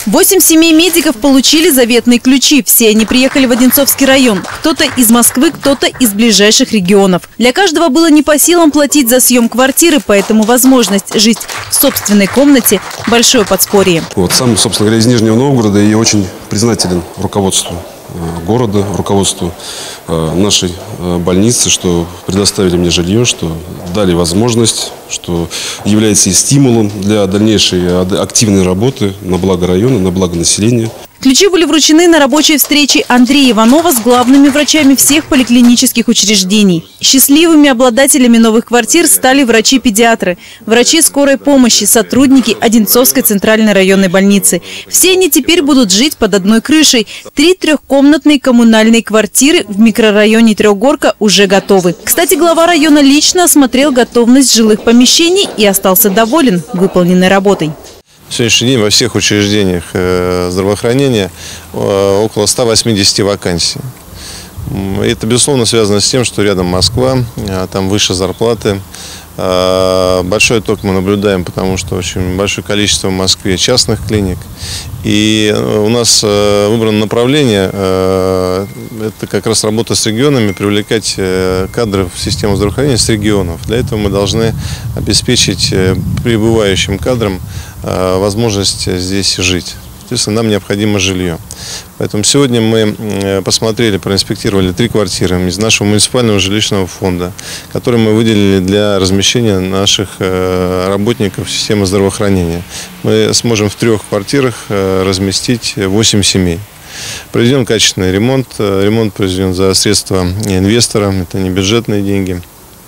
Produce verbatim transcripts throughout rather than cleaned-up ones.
Восемь семей медиков получили заветные ключи. Все они приехали в Одинцовский район. Кто-то из Москвы, кто-то из ближайших регионов. Для каждого было не по силам платить за съем квартиры, поэтому возможность жить в собственной комнате – большое подспорье. Вот, сам, собственно говоря, из Нижнего Новгорода и очень признателен руководству города, руководству нашей больницы, что предоставили мне жилье, что дали возможность, что является и стимулом для дальнейшей активной работы на благо района, на благо населения. Ключи были вручены на рабочей встрече Андрея Иванова с главными врачами всех поликлинических учреждений. Счастливыми обладателями новых квартир стали врачи-педиатры, врачи скорой помощи, сотрудники Одинцовской центральной районной больницы. Все они теперь будут жить под одной крышей. Три трехкомнатные коммунальные квартиры в микрорайоне Трехгорка уже готовы. Кстати, глава района лично осмотрел готовность жилых помещений и остался доволен выполненной работой. В сегодняшний день во всех учреждениях здравоохранения около ста восьмидесяти вакансий. Это, безусловно, связано с тем, что рядом Москва, там выше зарплаты. Большой отток мы наблюдаем, потому что очень большое количество в Москве частных клиник. И у нас выбрано направление, это как раз работа с регионами, привлекать кадры в систему здравоохранения с регионов. Для этого мы должны обеспечить прибывающим кадрам возможность здесь жить. Естественно, нам необходимо жилье. Поэтому сегодня мы посмотрели, проинспектировали три квартиры из нашего муниципального жилищного фонда, которые мы выделили для размещения наших работников системы здравоохранения. Мы сможем в трех квартирах разместить восемь семей. Проведен качественный ремонт. Ремонт произведен за средства инвестора, это не бюджетные деньги.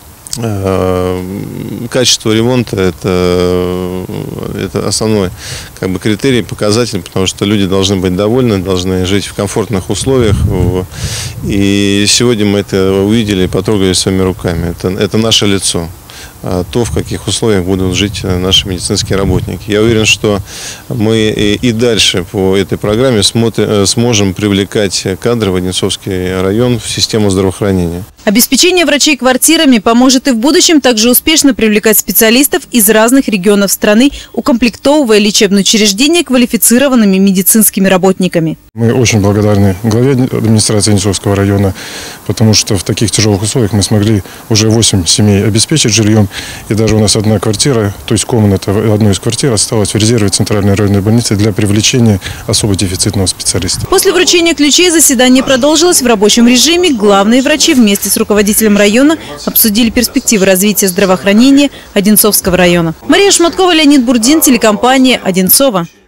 Качество ремонта – это, это основной как бы, критерий, показатель, потому что люди должны быть довольны, должны жить в комфортных условиях. И сегодня мы это увидели и потрогали своими руками. Это, это наше лицо. То, в каких условиях будут жить наши медицинские работники. Я уверен, что мы и дальше по этой программе сможем привлекать кадры в Одинцовский район в систему здравоохранения. Обеспечение врачей квартирами поможет и в будущем также успешно привлекать специалистов из разных регионов страны, укомплектовывая лечебные учреждения квалифицированными медицинскими работниками. Мы очень благодарны главе администрации Одинцовского района, потому что в таких тяжелых условиях мы смогли уже восемь семей обеспечить жильем. И даже у нас одна квартира, то есть комната одной из квартир осталась в резерве Центральной районной больницы для привлечения особо дефицитного специалиста. После вручения ключей заседание продолжилось в рабочем режиме. Главные врачи вместе с руководителем района обсудили перспективы развития здравоохранения Одинцовского района. Мария Шматкова, Леонид Бурдин, телекомпания «Одинцово».